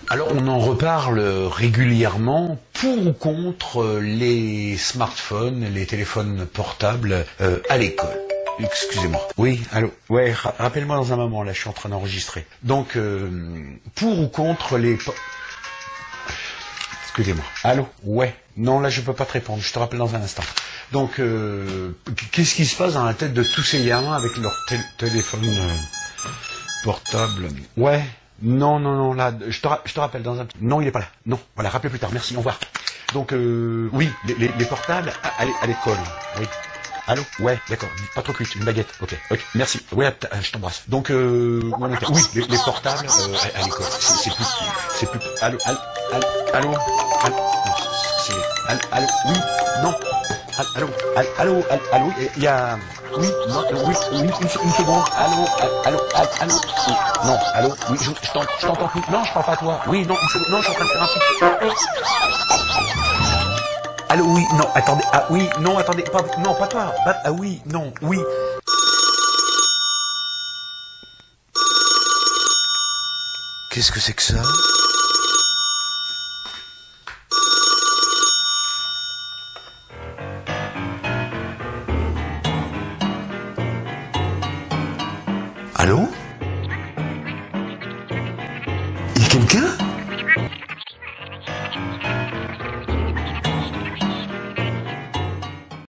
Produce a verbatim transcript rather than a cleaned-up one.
Alors on en reparle régulièrement pour ou contre les smartphones, les téléphones portables euh, à l'école. Excusez-moi. Oui, allô. Ouais, ra rappelle-moi dans un moment, là je suis en train d'enregistrer. Donc, euh, pour ou contre les... Excusez-moi. Allô. Ouais. Non, là je peux pas te répondre, je te rappelle dans un instant. Donc, euh, qu'est-ce qui se passe dans la tête de tous ces gamins avec leur tél téléphone euh, portable? Ouais. Non, non, non, là, je te, je te rappelle dans un... Non, il est pas là. Non, voilà, rappelez plus tard, merci, au revoir. Donc, euh, oui, les, les, les portables à, à l'école, oui. Allô? Ouais, d'accord, pas trop cuite, une baguette, ok, ok, merci, ouais, je t'embrasse. Donc, euh, oui, les, les portables euh, à, à l'école, c'est plus... C'est plus... Allô, allô, allô, allô, allô, c'est... Allô, allô, oui, non, allô, allô, allô, allô, il y a... Oui, non, oui, oui, une, une seconde, allô, allô, allô, allô, oui, non, allô, oui, je, je t'entends plus, non, je parle pas à toi, oui, non, une seconde, non, je suis en train de faire un truc. Allô, oui, non, attendez, ah oui, non, attendez, pas, non, pas toi, pas, ah oui, non, oui. Qu'est-ce que c'est que ça? Allô? Il y a quelqu'un?